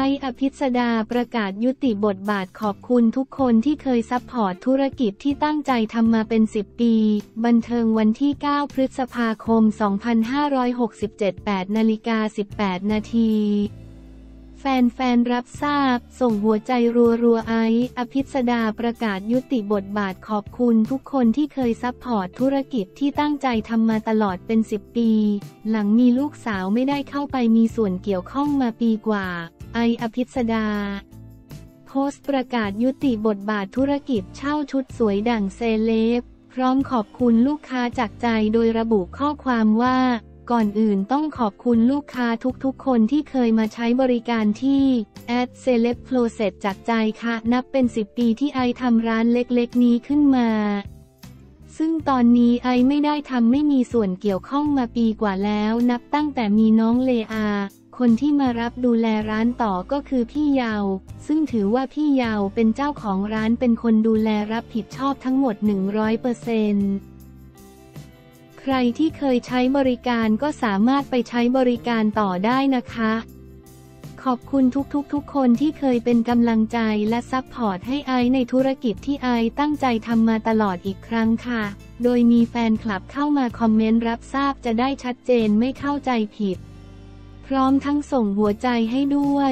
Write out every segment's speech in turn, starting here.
อภิสดาประกาศยุติบทบาทขอบคุณทุกคนที่เคยซัพพอร์ตธุรกิจที่ตั้งใจทำมาเป็น10 ปีบันเทิงวันที่ 9 พฤษภาคม 2567 8:18 นาทีแฟนๆรับทราบส่งหัวใจรัวๆอภิสดาประกาศยุติบทบาทขอบคุณทุกคนที่เคยซัพพอร์ตธุรกิจที่ตั้งใจทำมาตลอดเป็น10 ปีหลังมีลูกสาวไม่ได้เข้าไปมีส่วนเกี่ยวข้องมาปีกว่าอภิสดาโพสต์ประกาศยุติบทบาทธุรกิจเช่าชุดสวยดั่งเซเลบพร้อมขอบคุณลูกค้าจากใจโดยระบุข้อความว่าก่อนอื่นต้องขอบคุณลูกค้าทุกๆคนที่เคยมาใช้บริการที่@celebcloset จากใจค่ะนับเป็น10 ปีที่ทำร้านเล็กๆนี้ขึ้นมาซึ่งตอนนี้ไม่ได้ทำไม่มีส่วนเกี่ยวข้องมาปีกว่าแล้วนับตั้งแต่มีน้องเลอาคนที่มารับดูแลร้านต่อก็คือพี่เยาว์ซึ่งถือว่าพี่เยาว์เป็นเจ้าของร้านเป็นคนดูแลรับผิดชอบทั้งหมด 100%ใครที่เคยใช้บริการก็สามารถไปใช้บริการต่อได้นะคะขอบคุณทุกคนที่เคยเป็นกำลังใจและซัพพอร์ตให้ในธุรกิจที่ตั้งใจทำมาตลอดอีกครั้งค่ะโดยมีแฟนคลับเข้ามาคอมเมนต์รับทราบจะได้ชัดเจนไม่เข้าใจผิดพร้อมทั้งส่งหัวใจให้ด้วย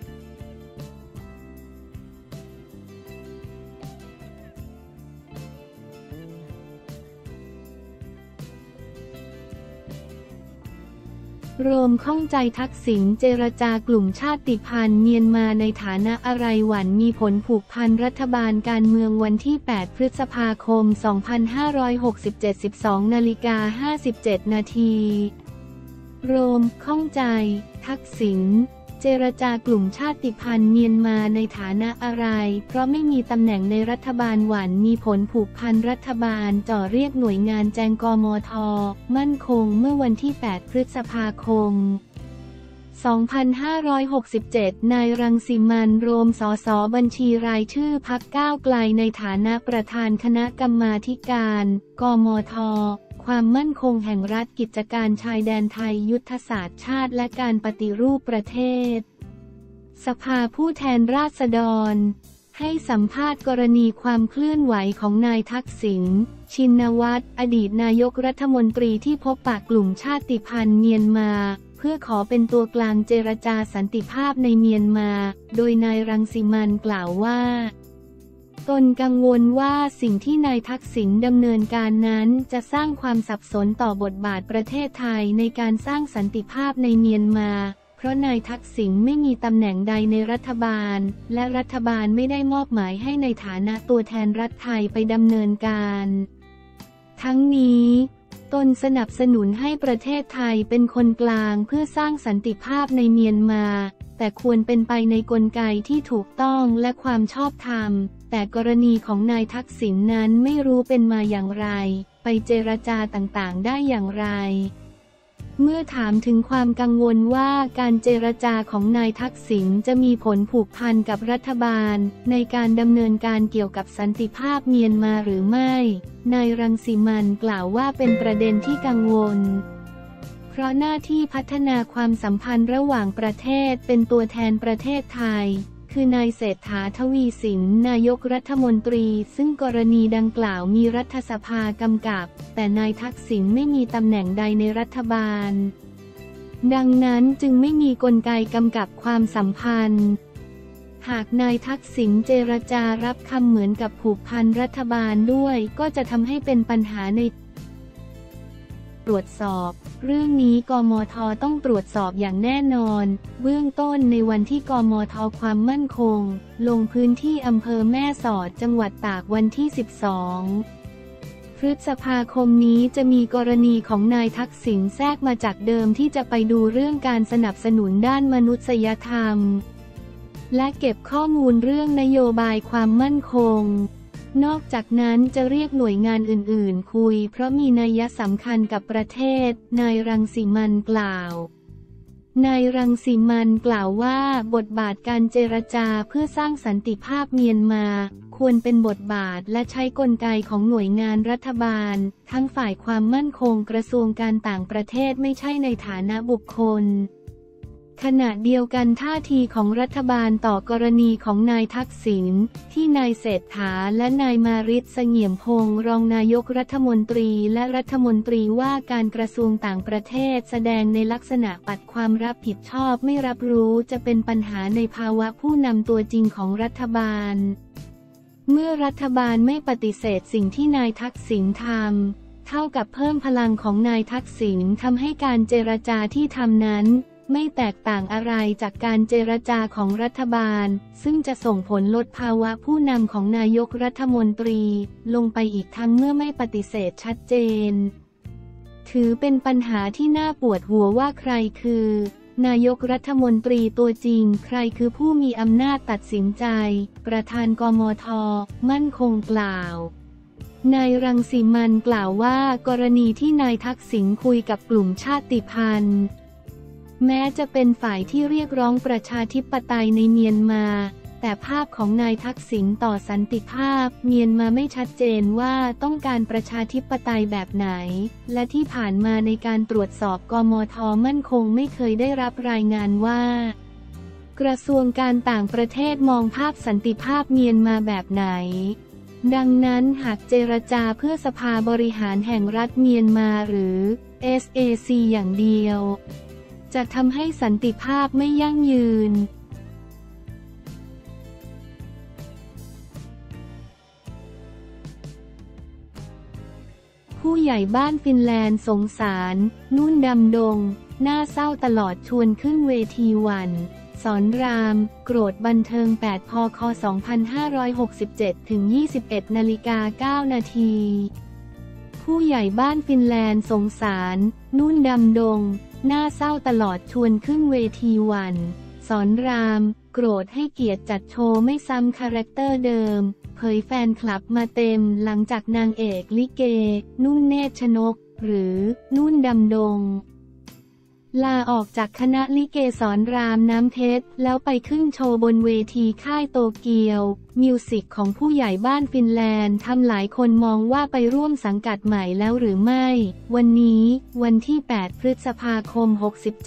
รวมข้องใจทักษิณเจรจากลุ่มชาติพันธุ์เมียนมาในฐานะอะไรหวันมีผลผูกพันรัฐบาลการเมืองวันที่ 8 พฤษภาคม 2567 12:57 นาทีรวมข้องใจทักษิณเจรจากลุ่มชาติพันธุ์เมียนมาในฐานะอะไรเพราะไม่มีตำแหน่งในรัฐบาลหวันมีผลผูกพันรัฐบาลจ่อเรียกหน่วยงานแจงกมท.มั่นคงเมื่อวันที่ 8 พฤษภาคม 2567 นายรังสิมันต์โรมสสบัญชีรายชื่อพรรคก้าวไกลในฐานะประธานคณะกรรมาธิการกมท.ความมั่นคงแห่งรัฐกิจการชายแดนไทยยุทธศาสตร์ชาติและการปฏิรูปประเทศสภาผู้แทนราษฎรให้สัมภาษณ์กรณีความเคลื่อนไหวของนายทักษิณชินวัตรอดีตนายกรัฐมนตรีที่พบปะกลุ่มชาติพันธุ์เมียนมาเพื่อขอเป็นตัวกลางเจรจาสันติภาพในเมียนมาโดยนายรังสิมันต์กล่าวว่าตนกังวลว่าสิ่งที่นายทักษิณดำเนินการนั้นจะสร้างความสับสนต่อบทบาทประเทศไทยในการสร้างสันติภาพในเมียนมาเพราะนายทักษิณไม่มีตำแหน่งใดในรัฐบาลและรัฐบาลไม่ได้มอบหมายให้ในฐานะตัวแทนรัฐไทยไปดำเนินการทั้งนี้ตนสนับสนุนให้ประเทศไทยเป็นคนกลางเพื่อสร้างสันติภาพในเมียนมาแต่ควรเป็นไปในกลไกที่ถูกต้องและความชอบธรรมแต่กรณีของนายทักษิณนั้นไม่รู้เป็นมาอย่างไรไปเจรจาต่างๆได้อย่างไรเมื่อถามถึงความกังวลว่าการเจรจาของนายทักษิณจะมีผลผูกพันกับรัฐบาลในการดำเนินการเกี่ยวกับสันติภาพเมียนมาหรือไม่นายรังสิมันต์กล่าวว่าเป็นประเด็นที่กังวลเพราะหน้าที่พัฒนาความสัมพันธ์ระหว่างประเทศเป็นตัวแทนประเทศไทยคือนายเศรษฐา ทวีสินนายกรัฐมนตรีซึ่งกรณีดังกล่าวมีรัฐสภากำกับแต่นายทักษิณไม่มีตำแหน่งใดในรัฐบาลดังนั้นจึงไม่มีกลไกกำกับความสัมพันธ์หากนายทักษิณเจรจารับคำเหมือนกับผูกพันรัฐบาลด้วยก็จะทำให้เป็นปัญหาในตรวจสอบเรื่องนี้กมท.ต้องตรวจสอบอย่างแน่นอนเบื้องต้นในวันที่กมท.ความมั่นคงลงพื้นที่อำเภอแม่สอดจังหวัดตากวันที่ 12 พฤษภาคมนี้จะมีกรณีของนายทักษิณแทรกมาจากเดิมที่จะไปดูเรื่องการสนับสนุนด้านมนุษยธรรมและเก็บข้อมูลเรื่องนโยบายความมั่นคงนอกจากนั้นจะเรียกหน่วยงานอื่นๆคุยเพราะมีนัยสำคัญกับประเทศนายรังสิมันต์กล่าวนายรังสิมันต์กล่าวว่าบทบาทการเจรจาเพื่อสร้างสันติภาพเมียนมาควรเป็นบทบาทและใช้กลไกของหน่วยงานรัฐบาลทั้งฝ่ายความมั่นคงกระทรวงการต่างประเทศไม่ใช่ในฐานะบุคคลขณะเดียวกันท่าทีของรัฐบาลต่อกรณีของนายทักษิณที่นายเศรษฐาและนายมาริษ เสงี่ยมพงษ์รองนายกรัฐมนตรีและรัฐมนตรีว่าการกระทรวงต่างประเทศแสดงในลักษณะปัดความรับผิดชอบไม่รับรู้จะเป็นปัญหาในภาวะผู้นำตัวจริงของรัฐบาลเมื่อรัฐบาลไม่ปฏิเสธสิ่งที่นายทักษิณทำเท่ากับเพิ่มพลังของนายทักษิณทำให้การเจรจาที่ทำนั้นไม่แตกต่างอะไรจากการเจรจาของรัฐบาลซึ่งจะส่งผลลดภาวะผู้นำของนายกรัฐมนตรีลงไปอีกทั้งเมื่อไม่ปฏิเสธชัดเจนถือเป็นปัญหาที่น่าปวดหัวว่าใครคือนายกรัฐมนตรีตัวจริงใครคือผู้มีอำนาจตัดสินใจประธานกมธ.มั่นคงกล่าวนายรังสิมันต์กล่าวว่ากรณีที่นายทักษิณคุยกับกลุ่มชาติพันธุ์แม้จะเป็นฝ่ายที่เรียกร้องประชาธิปไตยในเมียนมาแต่ภาพของนายทักษิณต่อสันติภาพเมียนมาไม่ชัดเจนว่าต้องการประชาธิปไตยแบบไหนและที่ผ่านมาในการตรวจสอบกมธ.มั่นคงไม่เคยได้รับรายงานว่ากระทรวงการต่างประเทศมองภาพสันติภาพเมียนมาแบบไหนดังนั้นหากเจรจาเพื่อสภาบริหารแห่งรัฐเมียนมาหรือ SAC อย่างเดียวจะทำให้สันติภาพไม่ยั่งยืนผู้ใหญ่บ้านฟินแลนด์สงสารนุ่นดำดงน่าเศร้าตลอดชวนขึ้นเวทีวันสอนรามโกรธบันเทิง8 พค 2567 ถึง 21:09 นาทีผู้ใหญ่บ้านฟินแลนด์สงสารนุ่นดำดงน่าเศร้าตลอดชวนขึ้นเวทีวันสอนรามโกรธให้เกียรติจัดโชว์ไม่ซ้ำคาแรคเตอร์เดิมเผยแฟนคลับมาเต็มหลังจากนางเอกลิเกนุ่นเนตรชนกหรือนุ่นดำดงลาออกจากคณะลิเกสอนรามน้ำเพชรแล้วไปขึ้นโชว์บนเวทีค่ายโตเกียวมิวสิกของผู้ใหญ่บ้านฟินแลนด์ทำหลายคนมองว่าไปร่วมสังกัดใหม่แล้วหรือไม่วันนี้วันที่ 8 พฤษภาคม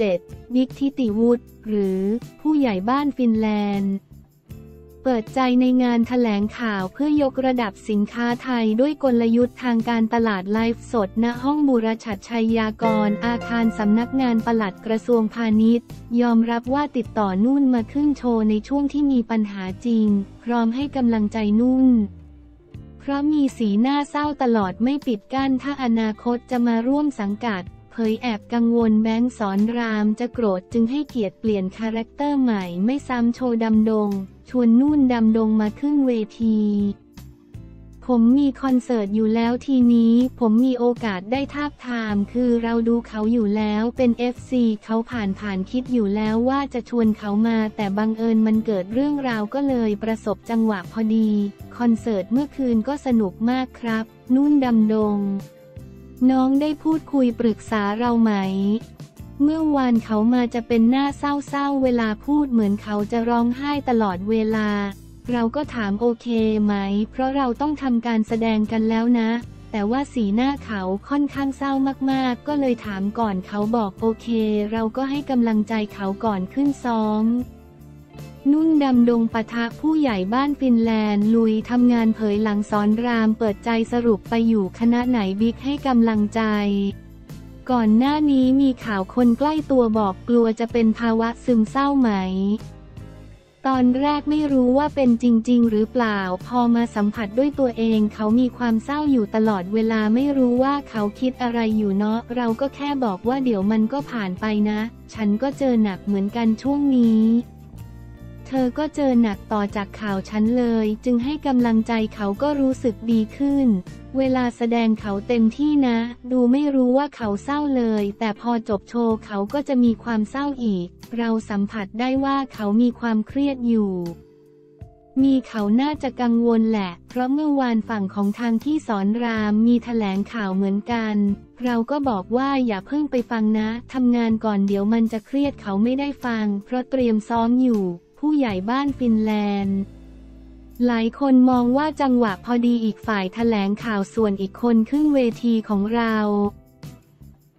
67 บิ๊กทิติวุฒิหรือผู้ใหญ่บ้านฟินแลนด์เปิดใจในงานแถลงข่าวเพื่อยกระดับสินค้าไทยด้วยกลยุทธ์ทางการตลาดไลฟ์สดณห้องบูรชัดชัยยากรอาคารสำนักงานปลัดกระทรวงพาณิชย์ยอมรับว่าติดต่อนุ่นมาขึ้นโชว์ในช่วงที่มีปัญหาจริงพร้อมให้กำลังใจนุ่นเพราะมีสีหน้าเศร้าตลอดไม่ปิดกั้นถ้าอนาคตจะมาร่วมสังกัดเผยแอบกังวลแบงค์สอนรามจะโกรธจึงให้เกียรติเปลี่ยนคาแรคเตอร์ใหม่ไม่ซ้ำโชว์ดำดงชวนนุ่นดำดงมาขึ้นเวทีผมมีคอนเสิร์ตอยู่แล้วทีนี้ผมมีโอกาสได้ทาบทามคือเราดูเขาอยู่แล้วเป็น FC เขาผ่านคิดอยู่แล้วว่าจะชวนเขามาแต่บังเอิญมันเกิดเรื่องราวก็เลยประสบจังหวะพอดีคอนเสิร์ตเมื่อคืนก็สนุกมากครับนุ่นดำดงน้องได้พูดคุยปรึกษาเราไหมเมื่อวานเขามาจะเป็นหน้าเศร้าเวลาพูดเหมือนเขาจะร้องไห้ตลอดเวลาเราก็ถามโอเคไหมเพราะเราต้องทำการแสดงกันแล้วนะแต่ว่าสีหน้าเขาค่อนข้างเศร้ามากๆก็เลยถามก่อนเขาบอกโอเคเราก็ให้กำลังใจเขาก่อนขึ้นซ้อมนุ่นดำดงปะทะผู้ใหญ่บ้านฟินแลนด์ลุยทำงานเผยหลังสอนรามเปิดใจสรุปไปอยู่คณะไหนบิ๊กให้กำลังใจก่อนหน้านี้มีข่าวคนใกล้ตัวบอกกลัวจะเป็นภาวะซึมเศร้าไหมตอนแรกไม่รู้ว่าเป็นจริงๆหรือเปล่าพอมาสัมผัสด้วยตัวเองเขามีความเศร้าอยู่ตลอดเวลาไม่รู้ว่าเขาคิดอะไรอยู่เนาะเราก็แค่บอกว่าเดี๋ยวมันก็ผ่านไปนะฉันก็เจอหนักเหมือนกันช่วงนี้เธอก็เจอหนักต่อจากข่าวฉันเลยจึงให้กำลังใจเขาก็รู้สึกดีขึ้นเวลาแสดงเขาเต็มที่นะดูไม่รู้ว่าเขาเศร้าเลยแต่พอจบโชว์เขาก็จะมีความเศร้าอีกเราสัมผัสได้ว่าเขามีความเครียดอยู่มีเขาน่าจะกังวลแหละเพราะเมื่อวานฝั่งของทางที่สอนรามมีแถลงข่าวเหมือนกันเราก็บอกว่าอย่าเพิ่งไปฟังนะทำงานก่อนเดี๋ยวมันจะเครียดเขาไม่ได้ฟังเพราะเตรียมซ้อมอยู่ผู้ใหญ่บ้านฟินแลนด์หลายคนมองว่าจังหวะพอดีอีกฝ่ายแถลงข่าวส่วนอีกคนขึ้นเวทีของเรา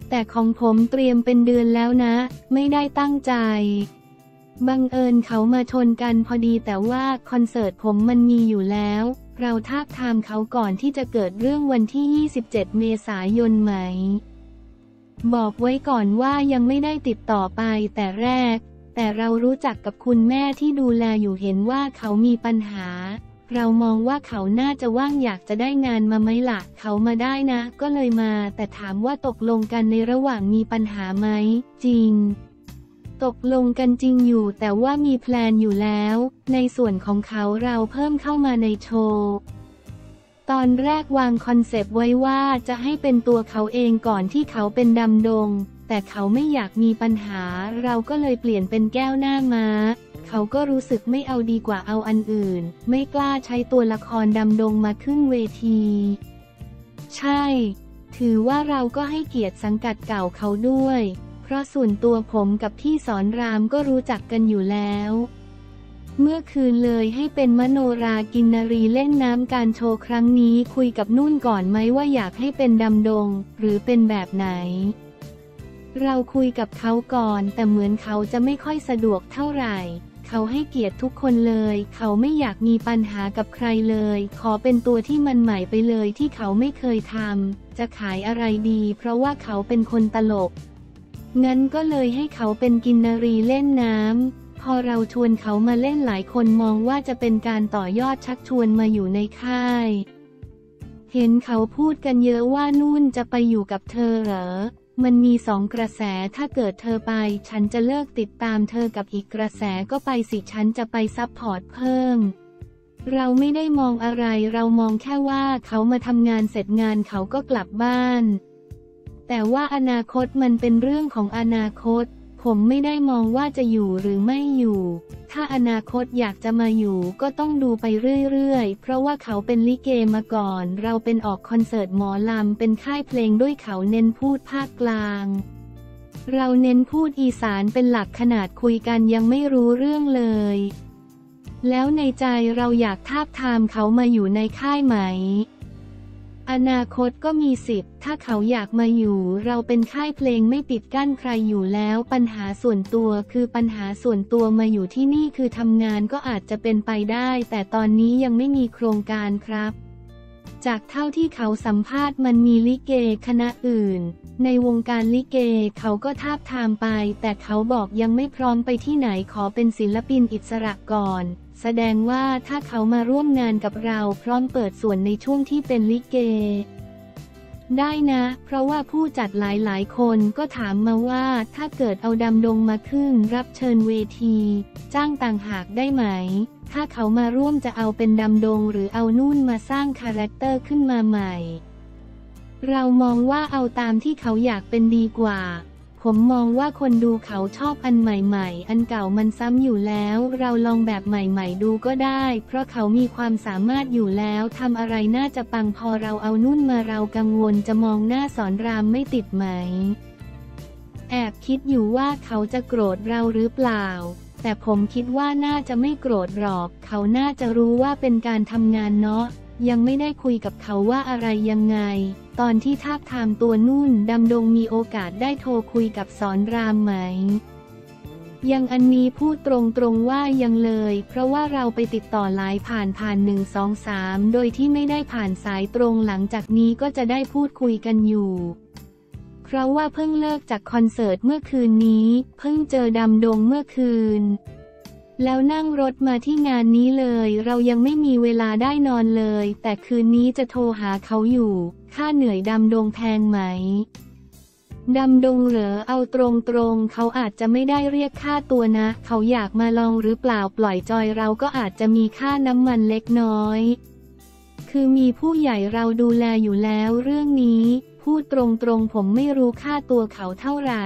แต่ของผมเตรียมเป็นเดือนแล้วนะไม่ได้ตั้งใจบังเอิญเขามาชนกันพอดีแต่ว่าคอนเสิร์ตผมมันมีอยู่แล้วเราทาบทามเขาก่อนที่จะเกิดเรื่องวันที่ 27 เมษายนไหมบอกไว้ก่อนว่ายังไม่ได้ติดต่อไปแต่แรกแต่เรารู้จักกับคุณแม่ที่ดูแลอยู่เห็นว่าเขามีปัญหาเรามองว่าเขาน่าจะว่างอยากจะได้งานมาไหมล่ะเขามาได้นะก็เลยมาแต่ถามว่าตกลงกันในระหว่างมีปัญหาไหมจริงตกลงกันจริงอยู่แต่ว่ามีแพลนอยู่แล้วในส่วนของเขาเราเพิ่มเข้ามาในโชว์ตอนแรกวางคอนเซปต์ไว้ว่าจะให้เป็นตัวเขาเองก่อนที่เขาเป็นดำดงแต่เขาไม่อยากมีปัญหาเราก็เลยเปลี่ยนเป็นแก้วหน้าม้าเขาก็รู้สึกไม่เอาดีกว่าเอาอันอื่นไม่กล้าใช้ตัวละครดำดงมาขึ้นเวทีใช่ถือว่าเราก็ให้เกียรติสังกัดเก่าเขาด้วยเพราะส่วนตัวผมกับพี่สอนรามก็รู้จักกันอยู่แล้วเมื่อคืนเลยให้เป็นมโนรากินนรีเล่นน้ำการโชว์ครั้งนี้คุยกับนุ่นก่อนไหมว่าอยากให้เป็นดำดงหรือเป็นแบบไหนเราคุยกับเขาก่อนแต่เหมือนเขาจะไม่ค่อยสะดวกเท่าไหร่เขาให้เกียรติทุกคนเลยเขาไม่อยากมีปัญหากับใครเลยขอเป็นตัวที่มันใหม่ไปเลยที่เขาไม่เคยทำจะขายอะไรดีเพราะว่าเขาเป็นคนตลกงั้นก็เลยให้เขาเป็นกินนรีเล่นน้ำพอเราชวนเขามาเล่นหลายคนมองว่าจะเป็นการต่อยอดชักชวนมาอยู่ในค่ายเห็นเขาพูดกันเยอะว่านุ่นจะไปอยู่กับเธอเหรอมันมี2 กระแสถ้าเกิดเธอไปฉันจะเลิกติดตามเธอกับอีกกระแสก็ไปสิฉันจะไปซัพพอร์ตเพิ่มเราไม่ได้มองอะไรเรามองแค่ว่าเขามาทำงานเสร็จงานเขาก็กลับบ้านแต่ว่าอนาคตมันเป็นเรื่องของอนาคตผมไม่ได้มองว่าจะอยู่หรือไม่อยู่ถ้าอนาคตอยากจะมาอยู่ก็ต้องดูไปเรื่อยๆเพราะว่าเขาเป็นลิเกมาก่อนเราเป็นออกคอนเสิร์ตหมอลำเป็นค่ายเพลงด้วยเขาเน้นพูดภาคกลางเราเน้นพูดอีสานเป็นหลักขนาดคุยกันยังไม่รู้เรื่องเลยแล้วในใจเราอยากทาบทามเขามาอยู่ในค่ายไหมอนาคตก็มีสิทธิ์ถ้าเขาอยากมาอยู่เราเป็นค่ายเพลงไม่ปิดกั้นใครอยู่แล้วปัญหาส่วนตัวคือปัญหาส่วนตัวมาอยู่ที่นี่คือทำงานก็อาจจะเป็นไปได้แต่ตอนนี้ยังไม่มีโครงการครับจากเท่าที่เขาสัมภาษณ์มันมีลิเกคณะอื่นในวงการลิเกเขาก็ทาบทามไปแต่เขาบอกยังไม่พร้อมไปที่ไหนขอเป็นศิลปินอิสระก่อนแสดงว่าถ้าเขามาร่วมงานกับเราพร้อมเปิดส่วนในช่วงที่เป็นลิเกได้นะเพราะว่าผู้จัดหลายคนก็ถามมาว่าถ้าเกิดเอาดำดงมาขึ้นรับเชิญเวทีจ้างต่างหากได้ไหมถ้าเขามาร่วมจะเอาเป็นดำดงหรือเอานุ่นมาสร้างคาแรคเตอร์ขึ้นมาใหม่เรามองว่าเอาตามที่เขาอยากเป็นดีกว่าผมมองว่าคนดูเขาชอบอันใหม่ๆอันเก่ามันซ้ำอยู่แล้วเราลองแบบใหม่ๆดูก็ได้เพราะเขามีความสามารถอยู่แล้วทำอะไรน่าจะปังพอเราเอานุ่นมาเรากังวลจะมองหน้าสอนรามไม่ติดไหมแอบคิดอยู่ว่าเขาจะโกรธเราหรือเปล่าแต่ผมคิดว่าน่าจะไม่โกรธหรอกเขาน่าจะรู้ว่าเป็นการทำงานเนาะยังไม่ได้คุยกับเขาว่าอะไรยังไงตอนที่ทาบทามตัวนุ่นดำดงมีโอกาสได้โทรคุยกับสอนรามไหมยังอันนี้พูดตรงๆว่ายังเลยเพราะว่าเราไปติดต่อหลายผ่าน1 2 3โดยที่ไม่ได้ผ่านสายตรงหลังจากนี้ก็จะได้พูดคุยกันอยู่เพราะว่าเพิ่งเลิกจากคอนเสิร์ตเมื่อคืนนี้เพิ่งเจอดำดงเมื่อคืนแล้วนั่งรถมาที่งานนี้เลยเรายังไม่มีเวลาได้นอนเลยแต่คืนนี้จะโทรหาเขาอยู่ค่าเหนื่อยดำดงแพงไหมดำดงเหรอเอาตรงๆเขาอาจจะไม่ได้เรียกค่าตัวนะเขาอยากมาลองหรือเปล่าปล่อยจอยเราก็อาจจะมีค่าน้ำมันเล็กน้อยคือมีผู้ใหญ่เราดูแลอยู่แล้วเรื่องนี้พูดตรงๆผมไม่รู้ค่าตัวเขาเท่าไหร่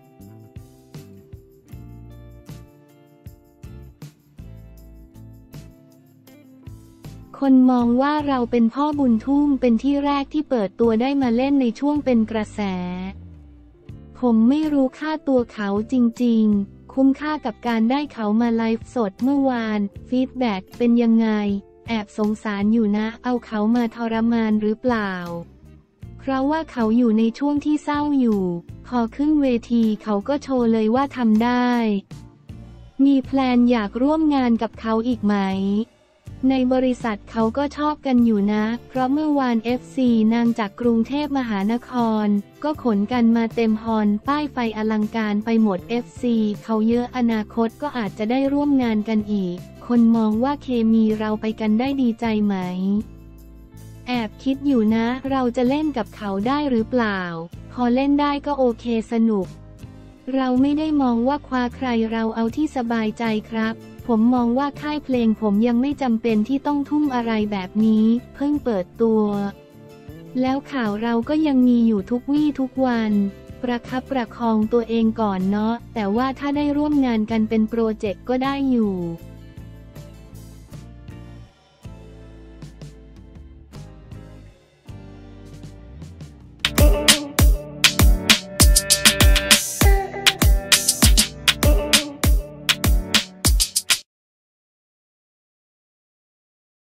คนมองว่าเราเป็นพ่อบุญทุ่มเป็นที่แรกที่เปิดตัวได้มาเล่นในช่วงเป็นกระแสผมไม่รู้ค่าตัวเขาจริงๆคุ้มค่ากับการได้เขามาไลฟ์สดเมื่อวานฟีดแบ็กเป็นยังไงแอบสงสารอยู่นะเอาเขามาทรมานหรือเปล่าเพราะว่าเขาอยู่ในช่วงที่เศร้าอยู่พอขึ้นเวทีเขาก็โชว์เลยว่าทำได้มีแพลนอยากร่วมงานกับเขาอีกไหมในบริษัทเขาก็ชอบกันอยู่นะเพราะเมื่อวาน FC นางจากกรุงเทพมหานครก็ขนกันมาเต็มฮอลป้ายไฟอลังการไปหมด FC เขาเยอะอนาคตก็อาจจะได้ร่วมงานกันอีกคนมองว่าเคมีเราไปกันได้ดีใจไหมแอบคิดอยู่นะเราจะเล่นกับเขาได้หรือเปล่าพอเล่นได้ก็โอเคสนุกเราไม่ได้มองว่าคว้าใครเราเอาที่สบายใจครับผมมองว่าค่ายเพลงผมยังไม่จำเป็นที่ต้องทุ่มอะไรแบบนี้เพิ่งเปิดตัวแล้วข่าวเราก็ยังมีอยู่ทุกวี่ทุกวันประคับประคองตัวเองก่อนเนาะแต่ว่าถ้าได้ร่วมงานกันเป็นโปรเจกต์ก็ได้อยู่